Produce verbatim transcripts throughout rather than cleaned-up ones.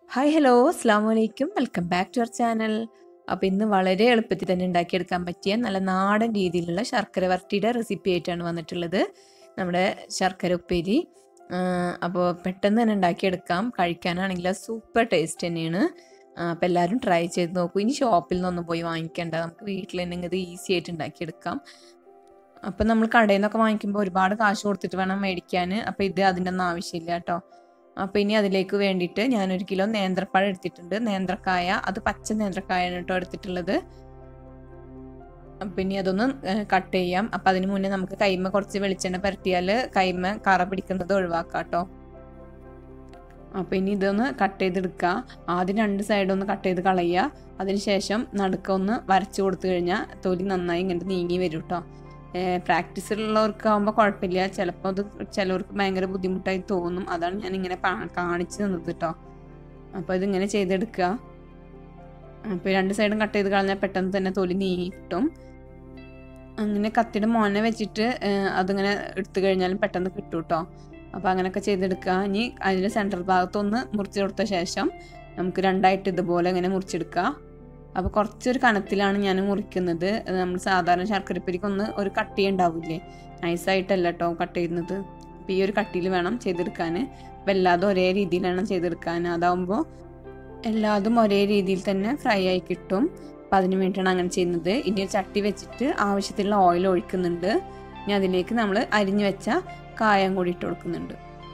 Hi hello അസ്സാം വലൈക്കും welcome back to our channel. അപ്പോൾ ഇന്ന് വളരെ എളുപ്പത്തിൽ തന്നെ ഉണ്ടാക്കിയെടുക്കാൻ പറ്റിയ നല്ല നാടൻ രീതിയിലുള്ള ശർക്കര വരട്ടിയുടെ റെസിപ്പി ആയിട്ടാണ് വന്നിട്ടുള്ളത്. നമ്മുടെ ശർക്കര ഉപ്പേരി. അപ്പോൾ പെട്ടെന്ന് തന്നെ ഉണ്ടാക്കിയെടുക്കാം, കഴിക്കാനാണെങ്കിൽ സൂപ്പർ ടേസ്റ്റ് തന്നെയാണ്. അപ്പോൾ എല്ലാവരും ട്രൈ ചെയ്ത് നോക്കൂ. ഇനി ഷോപ്പിൽ നിന്നൊന്നും പോയി വാങ്ങിക്കേണ്ട, നമുക്ക് വീട്ടിൽ തന്നെ ഇത് ഈസി ആയിട്ട് ഉണ്ടാക്കിയെടുക്കാം. അപ്പം നമ്മൾ കടയിൽ നിന്നൊക്കെ വാങ്ങിക്കുമ്പോൾ ഒരുപാട് കാശ് കൊടുത്തിട്ട് വേണം മേടിക്കാൻ. അപ്പോൾ ഇത് അതിൻ്റെ ഒന്നും ആവശ്യമില്ല കേട്ടോ. അപ്പോൾ ഇനി അതിലേക്ക് വേണ്ടിയിട്ട് ഞാനൊരു കിലോ നേന്ത്രപ്പഴം എടുത്തിട്ടുണ്ട്. നേന്ത്രക്കായ, അത് പച്ച നേന്ത്രക്കായാണ് കേട്ടോ എടുത്തിട്ടുള്ളത്. അപ്പം ഇനി അതൊന്ന് കട്ട് ചെയ്യാം. അപ്പം അതിന് മുന്നേ നമുക്ക് കൈമ കുറച്ച് വെളിച്ചെണ്ണ പുരട്ടിയാൽ കൈമ കറ പിടിക്കുന്നത് ഒഴിവാക്കാം കേട്ടോ. അപ്പോൾ ഇനി ഇതൊന്ന് കട്ട് ചെയ്തെടുക്കുക. ആദ്യം രണ്ട് സൈഡൊന്ന് കട്ട് ചെയ്ത് കളയുക. അതിനുശേഷം നടുക്കൊന്ന് വരച്ച് കൊടുത്തു കഴിഞ്ഞാൽ തൊലി നന്നായി ഇങ്ങോട്ട് നീങ്ങി വരും കേട്ടോ. പ്രാക്ടീസിലുള്ളവർക്കാവുമ്പോൾ കുഴപ്പമില്ല, ചിലപ്പോൾ അത് ചിലവർക്ക് ഭയങ്കര ബുദ്ധിമുട്ടായി തോന്നും. അതാണ് ഞാൻ ഇങ്ങനെ കാണിച്ചു തന്നത് കേട്ടോ. അപ്പോൾ ഇതിങ്ങനെ ചെയ്തെടുക്കുക. അപ്പോൾ രണ്ട് സൈഡും കട്ട് ചെയ്ത് കളഞ്ഞാൽ പെട്ടെന്ന് തന്നെ തൊലി നീങ്ങി കിട്ടും. അങ്ങനെ കത്തിയുടെ മോനെ വെച്ചിട്ട് അതിങ്ങനെ എടുത്തു കഴിഞ്ഞാലും പെട്ടെന്ന് കിട്ടും കേട്ടോ. അപ്പോൾ അങ്ങനെയൊക്കെ ചെയ്തെടുക്കുക. ഇനി അതിൻ്റെ സെൻട്രൽ ഭാഗത്തൊന്ന് മുറിച്ച് കൊടുത്ത ശേഷം നമുക്ക് രണ്ടായിട്ട് ഇതുപോലെ ഇങ്ങനെ മുറിച്ചെടുക്കുക. അപ്പോൾ കുറച്ചൊരു കനത്തിലാണ് ഞാൻ മുറിക്കുന്നത്. നമ്മൾ സാധാരണ ശർക്കരപ്പരിക്കൊന്ന് ഒരു കട്ടി ഉണ്ടാവില്ലേ, നൈസായിട്ടല്ല കേട്ടോ കട്ട് ചെയ്യുന്നത്. അപ്പോൾ ഈ ഒരു കട്ടിയിൽ വേണം ചെയ്തെടുക്കാൻ. അപ്പോൾ എല്ലാതും ഒരേ രീതിയിലാണ് ചെയ്തെടുക്കാൻ. അതാവുമ്പോൾ എല്ലാതും ഒരേ രീതിയിൽ തന്നെ ഫ്രൈ ആയി കിട്ടും. അപ്പോൾ അതിന് വേണ്ടിയിട്ടാണ് അങ്ങനെ ചെയ്യുന്നത്. ഇനി ഒരു ചട്ടി വെച്ചിട്ട് ആവശ്യത്തിലുള്ള ഓയിൽ ഒഴിക്കുന്നുണ്ട്. ഇനി അതിലേക്ക് നമ്മൾ അരിഞ്ഞു വെച്ച കായം കൂടി ഇട്ട് കൊടുക്കുന്നുണ്ട്.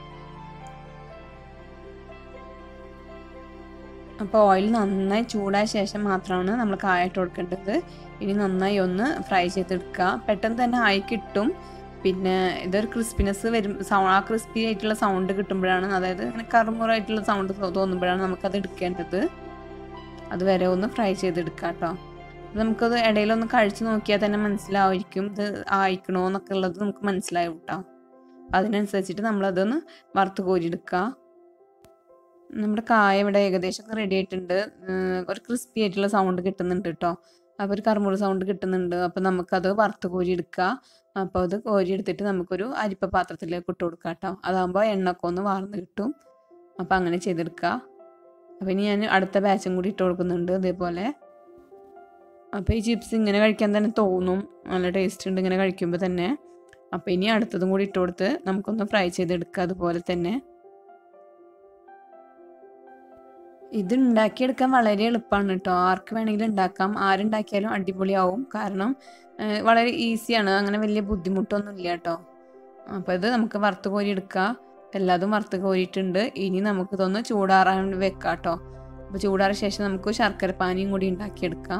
അപ്പോൾ ഓയിൽ നന്നായി ചൂടായ ശേഷം മാത്രമാണ് നമ്മൾ കായ ഇട്ട് കൊടുക്കേണ്ടത്. ഇനി നന്നായി ഒന്ന് ഫ്രൈ ചെയ്തെടുക്കുക. പെട്ടെന്ന് തന്നെ ആയി കിട്ടും. പിന്നെ ഇതൊരു ക്രിസ്പിനെസ് വരും, ആ ക്രിസ്പി ആയിട്ടുള്ള സൗണ്ട് കിട്ടുമ്പോഴാണ്, അതായത് ഇങ്ങനെ കറുമുറായിട്ടുള്ള സൗണ്ട് തോന്നുമ്പോഴാണ് നമുക്കത് എടുക്കേണ്ടത്. അതുവരെ ഒന്ന് ഫ്രൈ ചെയ്തെടുക്കുക കേട്ടോ. നമുക്കത് ഇടയിലൊന്ന് കഴിച്ച് നോക്കിയാൽ തന്നെ മനസ്സിലാവുമായിരിക്കും ഇത് ആയിക്കണോ എന്നൊക്കെ ഉള്ളത് നമുക്ക് മനസ്സിലാവും കേട്ടോ. അതിനനുസരിച്ചിട്ട് നമ്മളതൊന്ന് വറുത്ത് കോരിയെടുക്കുക. നമ്മുടെ കായ ഇവിടെ ഏകദേശം റെഡി ആയിട്ടുണ്ട്. ഒരു ക്രിസ്പി ആയിട്ടുള്ള സൗണ്ട് കിട്ടുന്നുണ്ട് കേട്ടോ. അപ്പോൾ ഒരു കറുമുറ സൗണ്ട് കിട്ടുന്നുണ്ട്. അപ്പോൾ നമുക്കത് വറുത്ത് കോരി എടുക്കുക. അപ്പോൾ അത് കോരി എടുത്തിട്ട് നമുക്കൊരു അരിപ്പ പാത്രത്തിലേക്ക് ഇട്ട് കൊടുക്കുക കേട്ടോ. അതാകുമ്പോൾ എണ്ണയൊക്കെ ഒന്ന് വാർന്ന് കിട്ടും. അപ്പോൾ അങ്ങനെ ചെയ്തെടുക്കുക. അപ്പോൾ ഇനി ഞാൻ അടുത്ത ബാച്ചും കൂടി ഇട്ട് കൊടുക്കുന്നുണ്ട് ഇതേപോലെ. അപ്പോൾ ഈ ചിപ്സ് ഇങ്ങനെ കഴിക്കാൻ തന്നെ തോന്നും, നല്ല ടേസ്റ്റ് ഉണ്ട് ഇങ്ങനെ കഴിക്കുമ്പോൾ തന്നെ. അപ്പോൾ ഇനി അടുത്തതും കൂടി ഇട്ട് കൊടുത്ത് നമുക്കൊന്ന് ഫ്രൈ ചെയ്തെടുക്കുക അതുപോലെ തന്നെ. ഇത് ഉണ്ടാക്കിയെടുക്കാൻ വളരെ എളുപ്പമാണ് കേട്ടോ. ആർക്ക് വേണമെങ്കിലും ഉണ്ടാക്കാം, ആരുണ്ടാക്കിയാലും അടിപൊളിയാവും. കാരണം വളരെ ഈസിയാണ്, അങ്ങനെ വലിയ ബുദ്ധിമുട്ടൊന്നും ഇല്ല കേട്ടോ. അപ്പോൾ ഇത് നമുക്ക് വറുത്ത് കോരി എടുക്കുക. എല്ലാതും വറുത്ത് കോരിയിട്ടുണ്ട്. ഇനി നമുക്കിതൊന്ന് ചൂടാറാൻ വെക്കാം കേട്ടോ. അപ്പോൾ ചൂടാറിയ ശേഷം നമുക്ക് ശർക്കര പാനിയും കൂടി ഉണ്ടാക്കിയെടുക്കാം.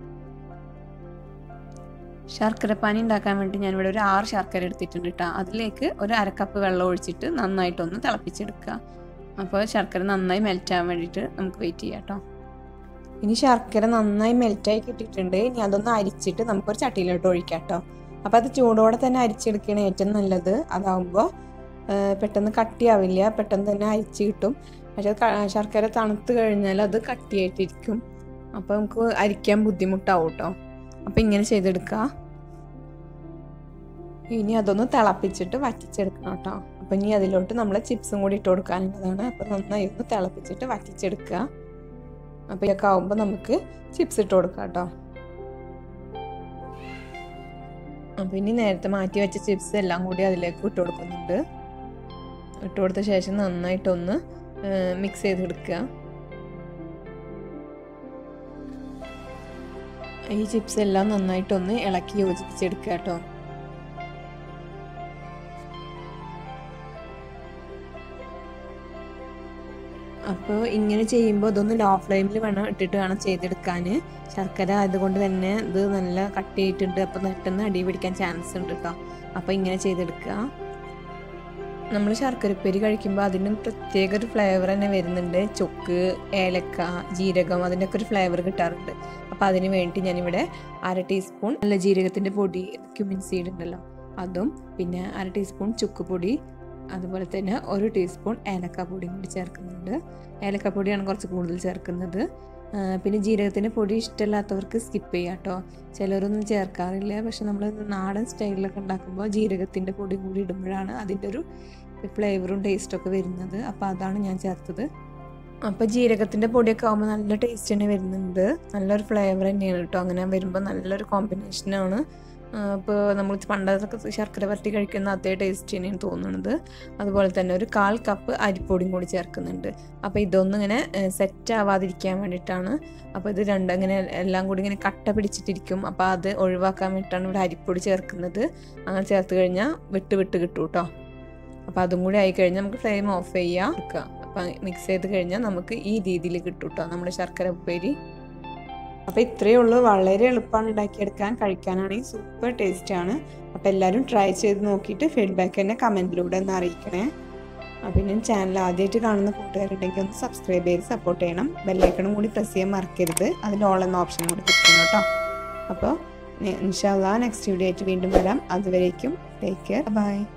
ശർക്കര പാനി ഉണ്ടാക്കാൻ വേണ്ടി ഞാനിവിടെ ഒരു ആറ് ശർക്കര എടുത്തിട്ടുണ്ട് കേട്ടോ. അതിലേക്ക് ഒരു അരക്കപ്പ് വെള്ളം ഒഴിച്ചിട്ട് നന്നായിട്ടൊന്ന് തിളപ്പിച്ചെടുക്കുക. അപ്പോൾ ശർക്കര നന്നായി മെൽറ്റാൻ വേണ്ടിയിട്ട് നമുക്ക് വെയിറ്റ് ചെയ്യാം കേട്ടോ. ഇനി ശർക്കര നന്നായി മെൽറ്റായി കിട്ടിയിട്ടുണ്ട്. ഇനി അതൊന്ന് അരിച്ചിട്ട് നമുക്കൊരു ചട്ടിയിലോട്ട് ഒഴിക്കാം കേട്ടോ. അപ്പോൾ അത് ചൂടോടെ തന്നെ അരിച്ചെടുക്കുകയാണ് ഏറ്റവും നല്ലത്. അതാവുമ്പോൾ പെട്ടെന്ന് കട്ടിയാവില്ല, പെട്ടെന്ന് തന്നെ അരിച്ച് കിട്ടും. പക്ഷേ ശർക്കര തണുത്ത് കഴിഞ്ഞാൽ അത് കട്ടിയായിട്ടിരിക്കും. അപ്പോൾ നമുക്ക് അരിക്കാൻ ബുദ്ധിമുട്ടാവും കേട്ടോ. അപ്പോൾ ഇങ്ങനെ ചെയ്തെടുക്കുക. ഇനി അതൊന്ന് തിളപ്പിച്ചിട്ട് വറ്റിച്ചെടുക്കണം കേട്ടോ. അപ്പം ഇനി അതിലോട്ട് നമ്മൾ ചിപ്സും കൂടി ഇട്ട് കൊടുക്കാനുള്ളതാണ്. അപ്പോൾ നന്നായി ഒന്ന് തിളപ്പിച്ചിട്ട് വറ്റിച്ചെടുക്കുക. അപ്പോൾ ഇതൊക്കെ ആവുമ്പോൾ നമുക്ക് ചിപ്സ് ഇട്ട് കൊടുക്കാം കേട്ടോ. അപ്പോൾ ഇനി നേരത്തെ മാറ്റി വെച്ച ചിപ്സ് എല്ലാം കൂടി അതിലേക്ക് ഇട്ട് കൊടുക്കുന്നുണ്ട്. ഇട്ട് കൊടുത്ത ശേഷം നന്നായിട്ടൊന്ന് മിക്സ് ചെയ്തെടുക്കുക. ഈ ചിപ്സ് എല്ലാം നന്നായിട്ടൊന്ന് ഇളക്കി യോജിപ്പിച്ചെടുക്കുക കേട്ടോ. അപ്പോൾ ഇങ്ങനെ ചെയ്യുമ്പോൾ ഇതൊന്ന് ലോ ഫ്ലെയിമിൽ വേണം ഇട്ടിട്ട് വേണം ചെയ്തെടുക്കാൻ. ശർക്കര ആയതുകൊണ്ട് തന്നെ ഇത് നല്ല കട്ടിയായിട്ടുണ്ട്. അപ്പോൾ പെട്ടെന്ന് അടി പിടിക്കാൻ ചാൻസ് ഉണ്ട് കേട്ടോ. അപ്പോൾ ഇങ്ങനെ ചെയ്തെടുക്കുക. നമ്മൾ ശർക്കരപ്പേരി കഴിക്കുമ്പോൾ അതിന് പ്രത്യേക ഒരു ഫ്ലേവർ തന്നെ വരുന്നുണ്ട്. ചുക്ക്, ഏലക്ക, ജീരകം, അതിൻ്റെയൊക്കെ ഒരു ഫ്ലേവർ കിട്ടാറുണ്ട്. അപ്പോൾ അതിന് വേണ്ടി ഞാനിവിടെ അര ടീസ്പൂൺ നല്ല ജീരകത്തിൻ്റെ പൊടി, ക്യുമിൻ സീഡ് ഉണ്ടല്ലോ, അതും പിന്നെ അര ടീസ്പൂൺ ചുക്ക് പൊടി, അതുപോലെ തന്നെ ഒരു ടീസ്പൂൺ ഏലക്കാപ്പൊടിയും കൂടി ചേർക്കുന്നുണ്ട്. ഏലക്കാപ്പൊടിയാണ് കുറച്ച് കൂടുതൽ ചേർക്കുന്നത്. പിന്നെ ജീരകത്തിൻ്റെ പൊടി ഇഷ്ടമില്ലാത്തവർക്ക് സ്കിപ്പ് ചെയ്യാം കേട്ടോ. ചിലരൊന്നും ചേർക്കാറില്ല. പക്ഷെ നമ്മൾ നാടൻ സ്റ്റൈലിലൊക്കെ ഉണ്ടാക്കുമ്പോൾ ജീരകത്തിൻ്റെ പൊടി കൂടി ഇടുമ്പോഴാണ് അതിൻ്റെ ഒരു ഫ്ലേവറും ടേസ്റ്റൊക്കെ വരുന്നത്. അപ്പോൾ അതാണ് ഞാൻ ചേർത്തത്. അപ്പോൾ ജീരകത്തിൻ്റെ പൊടിയൊക്കെ ആകുമ്പോൾ നല്ല ടേസ്റ്റ് തന്നെ വരുന്നുണ്ട്, നല്ലൊരു ഫ്ലേവർ തന്നെയാണ് കേട്ടോ. അങ്ങനെ വരുമ്പോൾ നല്ലൊരു കോമ്പിനേഷനാണ്. ഇപ്പോൾ നമ്മൾ പണ്ടത്തൊക്കെ ശർക്കര വരട്ടി കഴിക്കുന്ന അതേ ടേസ്റ്റ് തന്നെയാണ് തോന്നുന്നത്. അതുപോലെ തന്നെ ഒരു കാൽ കപ്പ് അരിപ്പൊടിയും കൂടി ചേർക്കുന്നുണ്ട്. അപ്പോൾ ഇതൊന്നും ഇങ്ങനെ സെറ്റ് ആവാതിരിക്കാൻ വേണ്ടിയിട്ടാണ്. അപ്പോൾ ഇത് രണ്ടും ഇങ്ങനെ എല്ലാം കൂടി ഇങ്ങനെ കട്ട പിടിച്ചിട്ടിരിക്കും. അപ്പോൾ അത് ഒഴിവാക്കാൻ വേണ്ടിയിട്ടാണ് ഇവിടെ അരിപ്പൊടി ചേർക്കുന്നത്. അങ്ങനെ ചേർത്ത് കഴിഞ്ഞാൽ വിട്ട് വിട്ട് കിട്ടും കേട്ടോ. അപ്പോൾ അതും കൂടി ആയി കഴിഞ്ഞാൽ നമുക്ക് ഫ്ലെയിം ഓഫ് ചെയ്യാം വെക്കുക. അപ്പം മിക്സ് ചെയ്ത് കഴിഞ്ഞാൽ നമുക്ക് ഈ രീതിയിൽ കിട്ടും കേട്ടോ നമ്മുടെ ശർക്കര ഉപ്പേരി. അപ്പോൾ ഇത്രയേ ഉള്ളൂ, വളരെ എളുപ്പമാണ് ഉണ്ടാക്കിയെടുക്കാൻ, കഴിക്കാനാണെങ്കിൽ സൂപ്പർ ടേസ്റ്റാണ്. അപ്പോൾ എല്ലാവരും ട്രൈ ചെയ്ത് നോക്കിയിട്ട് ഫീഡ്ബാക്ക് തന്നെ കമൻറ്റിലൂടെ ഒന്ന് അറിയിക്കണേ. പിന്നെ ചാനൽ ആദ്യമായിട്ട് കാണുന്ന കൂട്ടുകാരുണ്ടെങ്കിൽ ഒന്ന് സബ്സ്ക്രൈബ് ചെയ്ത് സപ്പോർട്ട് ചെയ്യണം. ബെല്ലൈക്കണും കൂടി പ്രസ് ചെയ്യാൻ മറക്കരുത്, അതിൽ ഓൾ എന്ന ഓപ്ഷൻ കൂടി കിട്ടണം കേട്ടോ. അപ്പോൾ ഇൻഷാ അല്ലാഹ് നെക്സ്റ്റ് വീഡിയോ ആയിട്ട് വീണ്ടും വരാം. അതുവരേക്കും ടേക്ക് കെയർ, ബൈ.